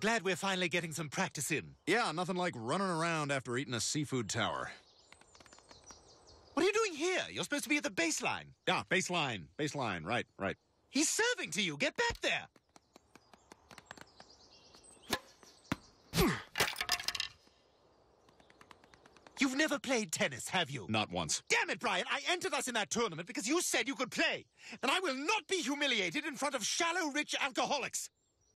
glad we're finally getting some practice in. Yeah, nothing like running around after eating a seafood tower. What are you doing here? You're supposed to be at the baseline. Yeah, baseline. Baseline, right. He's serving to you. Get back there. You've never played tennis, have you? Not once. Damn it, Brian. I entered us in that tournament because you said you could play. And I will not be humiliated in front of shallow, rich alcoholics.